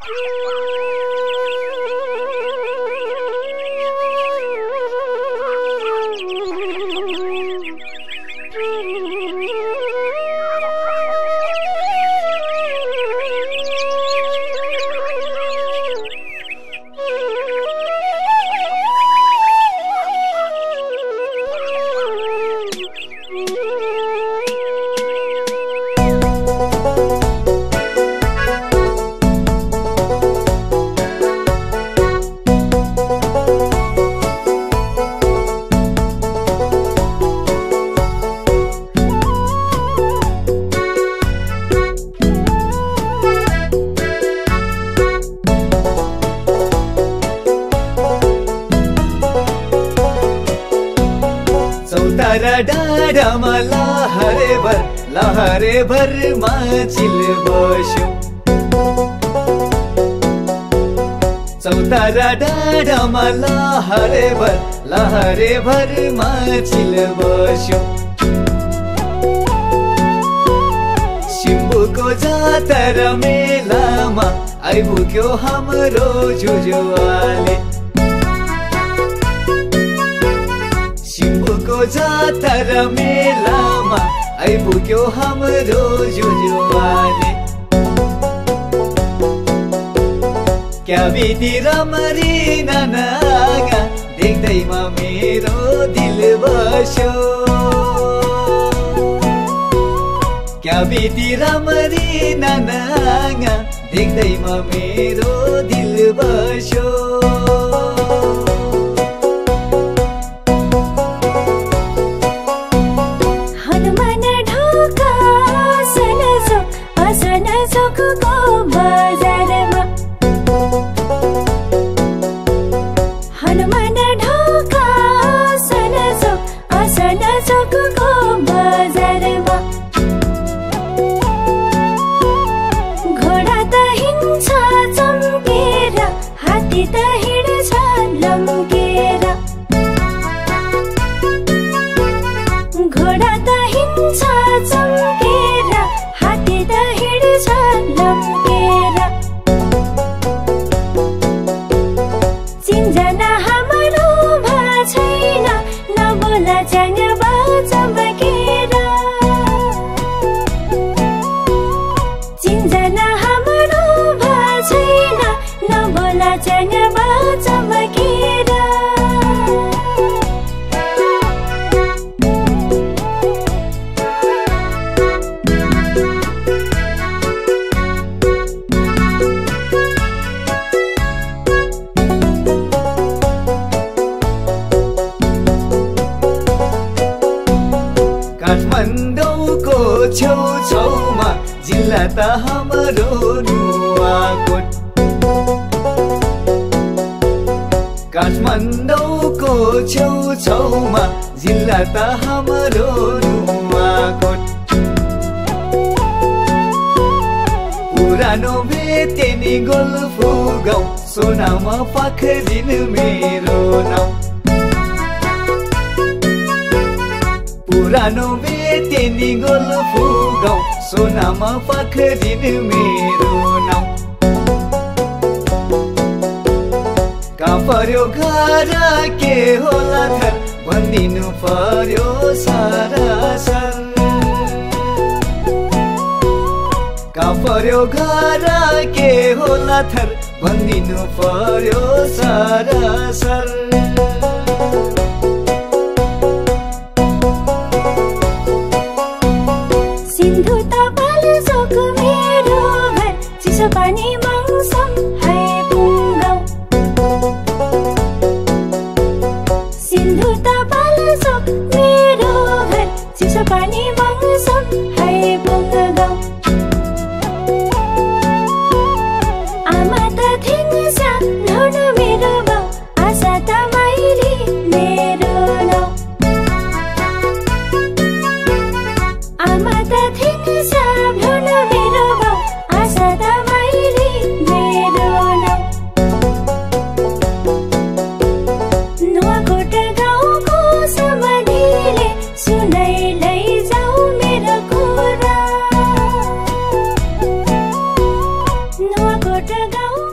डाँडामा लहरे भर माचिल बस्यो चौतारा डाँडामा लहरे भर माचिल बस्यो सिम्बुको जात्रा मेलामा आइपुग्यो हाम्रो जुजुवाले सिम्बुको जात्रा मेलामा आइपुग्यो हाम्रो जुजुवाले क्या विधि राम्ररी नानागा देख्दैमा मेरो दिल बस्यो क्या विधि राम्ररी नानागा देख्दैमा मेरो दिल बस्यो काठमाडौँको छेउछाउमा जिल्ला त हाम्रो नुवाकोट काठमाडौँको छेउछाउमा जिल्ला त हाम्रो नुवाकोट पुरानो भेटेनी गोल्फो गाउँ सोनामा पाखरिन मेरो नाउँ पुरानो भेटेनी गोल्फो गाउँ सोनामा पाखरिन मेरो नाउँ कहाँ पर्यो घर के होला थर भनिदिनु पर्यो सारा सर कहाँ पर्यो घर के होला थर भनिदिनु पर्यो सारा सर पानी मौसम है पुङ्गाउ सिन्धु तपाल चोक मेरो घर चिसो पानी मौसम है पुङ्गाउ आमा त थिङ सा नुहाउनु मेरो बाउ आशा त गाउँ